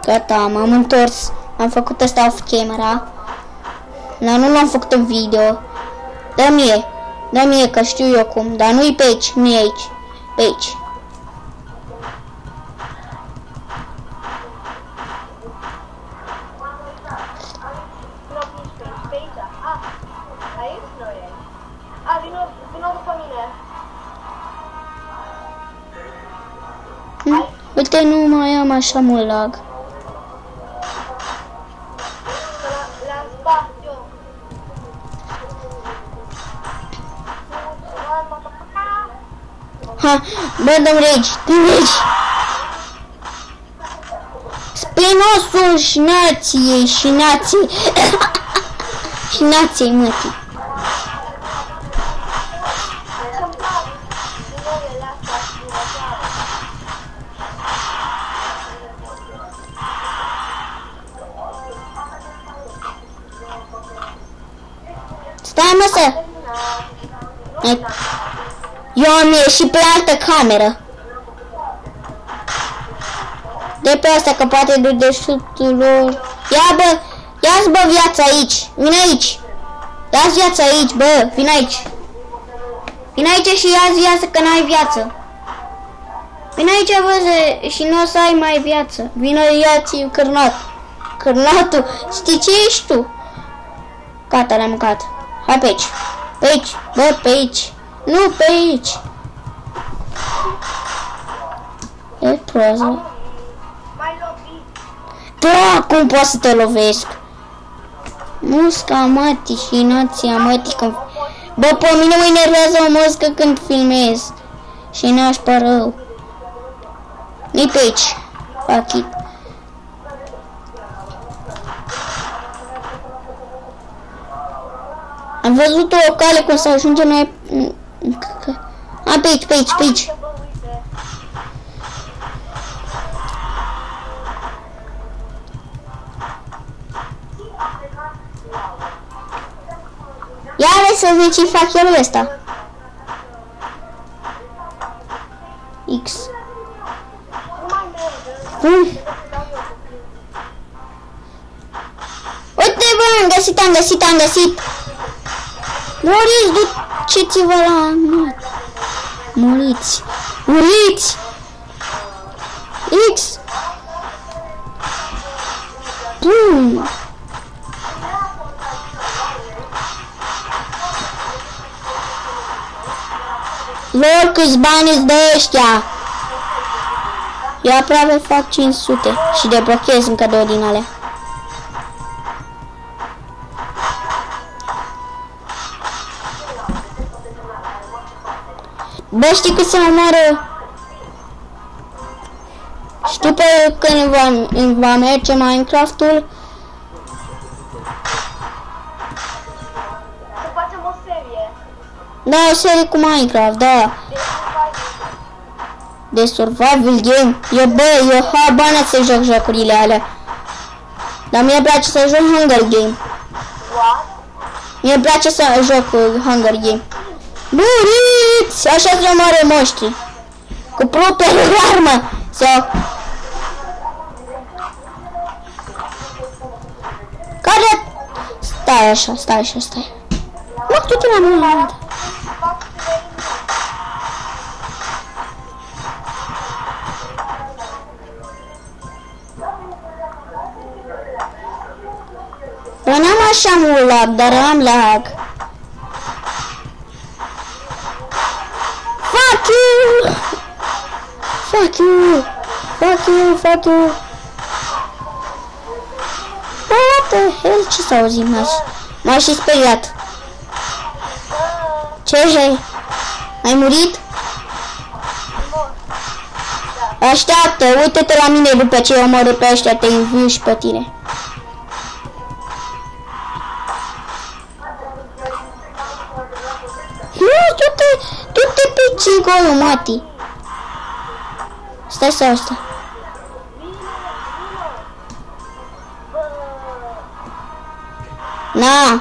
Gata, m-am întors. Am făcut asta off camera. Dar nu l-am făcut în video. Dă mie că știu eu cum. Dar nu-i pe aici, nu e aici. Pe aici. Uite, nu mai am așa mult lag. Ha, bă, dăm regi. Spinosul și nației, și nației, mătii. Stai, mă, să... Eu am ieșit pe altă cameră. De pe asta, că poate de deșutul lor. Ia, bă, ia-ți, bă, viața aici. Vine aici. Ia-ți viața aici, bă, vin aici. Vin aici și ia-ți viață, că n-ai viață. Vin aici, bă, și nu o să ai mai viață. Vină, ia-ți cârnat. Cârnatul. Știi ce ești tu? Gata, l-am mâncat. Hai pe aici. Pe aici, bă, pe aici. Nu, pe aici. E proză. Da, cum pot să te lovesc? Musca, mătii și nația, mătii, când... Bă, pe mine mă enervează o muscă când filmez. Și n-aș rău. Nu-i pe aici. Fuck it. Am văzut o cale cum să ajungem noi... A, pe aici, pe aici, pe aici. Ia să vezi ce fac eu ăsta. X. Uite, bă, am găsit. Muriți, duceți-vă la mine. Muriți. X. Bum. Lor, câți bani îți dă ăștia? Eu aproape fac 500 și deblochez încă 2 din alea. Bă, știi cât se omoară? Știi pe când va merge Minecraft-ul? Să facem o serie. Da, o serie cu Minecraft, da. De survival game. Eu habar să joc jocurile alea. Dar mie îmi place să joc Hunger Game. What? Mie îmi place să joc Hunger Game. Muriți! Așa se omoară monștri. Cu propria armă. Sau... Care... Stai așa. Mă, tu-te la mine. Bă, n-am așa mult lag, dar am lag. Fuck you! What the hell? Ce s-a auzit? M-a și speriat. Ce ai murit? Așteaptă, uite-te la mine după ce eu omorâ pe ăștia, te înviu și pe tine. Nu, du-te pe cigolul, mati. Stai să asta. Na.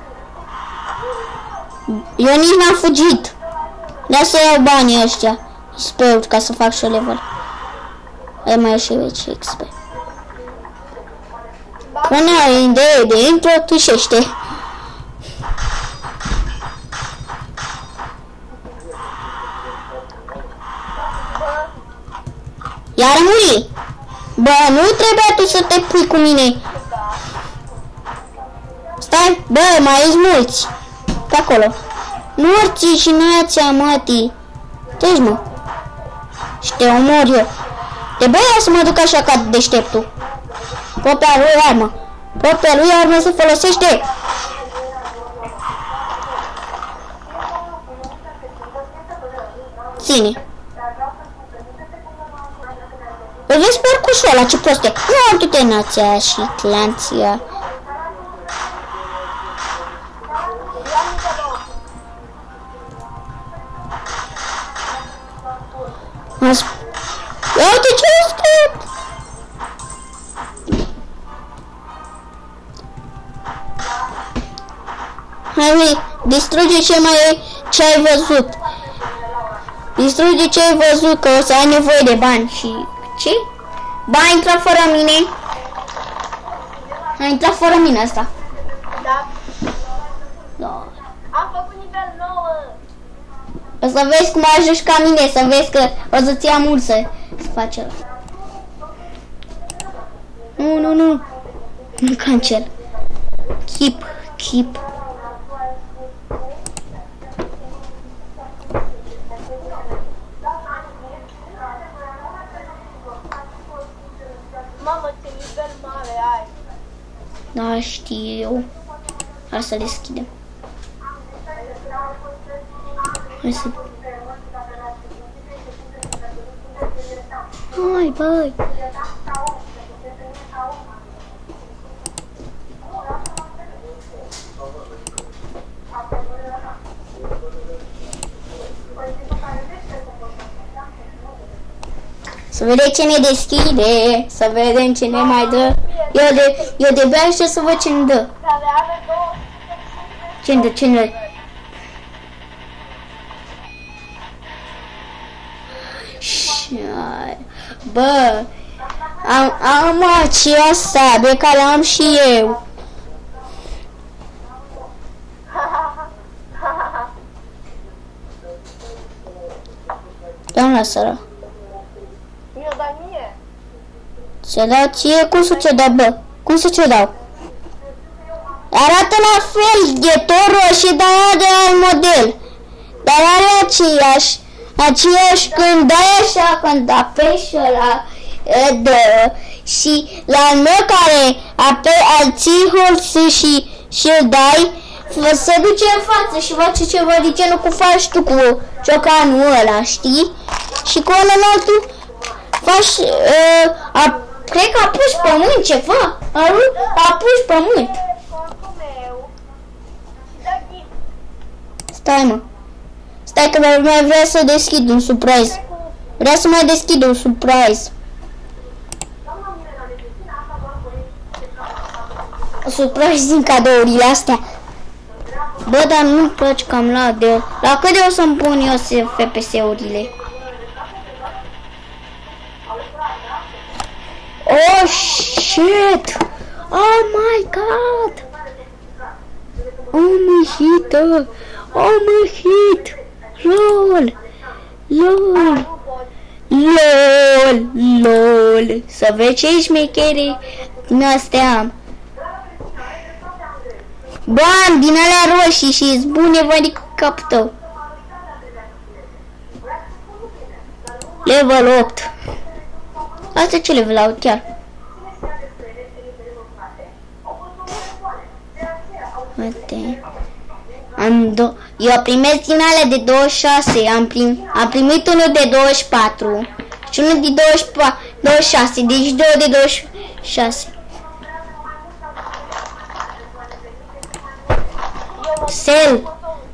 Eu nici n-am fugit. Da să iau banii ăștia. XP-uri ca să fac și level. Ai mai și aici XP. Când ai idee de intro, tușește. Iar muri. Bă, nu trebuia tu să te pui cu mine. Stai, bă, mai ești mulți. Pe acolo. Nu orții și nația, mătii. Deci, mă. Și te omor eu. De băia să mă duc așa ca deșteptul. Popea lui armă. Popea lui armă se folosește. Ține. Îl vezi parcusul ăla, ce prost e. Nu am toate nația și clanția. Ia uite ce este! Hai, distruge ce ai văzut. Distruge ce ai văzut, că o să ai nevoie de bani și... Ce? Ba, a intrat fără mine. A intrat fără mine asta. Da. Da. Am făcut nivel 9. O să vezi cum ajungi ca mine, să vezi că o să-ți ia mult să faci ăla. Nu. Nu cancel. Keep. Mamă, ce nivel mare ai. Da, știu. Hai să deschidem. Hai să... Hai, băi! Să vedem ce ne deschide, să vedem ce ne mai dă. Eu de bea aștept să văd ce ne dă. Care are 200. Ce ne dă? Bă, am aceea sabie care am și eu. Doamna sără. Mi-o dai mie? Ce dau ție? Cum să ce dau, bă? Cum să ce dau? Arată la fel, e tot roșie, dar are alt model. Dar are aceeași când dai așa, când apeși ăla, dă. Și la al meu care al ții horsul și îl dai, se duce în față și face ceva de genul cum faci tu cu ciocanul ăla, știi? Și cu ălălaltul faci, cred că apuci pământ ceva, apuci pământ. Stai, mă. Stai că mai vrea să deschid un surprise. Vreau să mai deschid un surprise. O surprise din cadourile astea. Bă, dar nu-mi place cam la cât de o să-mi pun eu FPS-urile? Oh, shit! Oh my god! Oh, mă hită! Oh, mă hit! LOL! Să vezi ce șmechere din astea am. Bani din alea roșii și-s bune voi de capul tău. Level 8. Asta ce level au chiar? Uite. Eu primesc din alea de 26. Am primit unul de 24. Și unul de 26. Deci două de 26. Sel.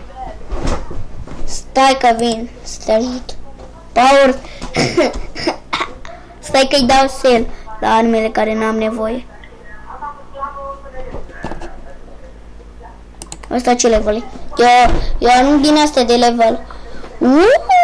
Stai că vin să te ajut. Power. Stai că-i dau sel la armele care n-am nevoie. Asta ce level e? Eu nu din astea de level.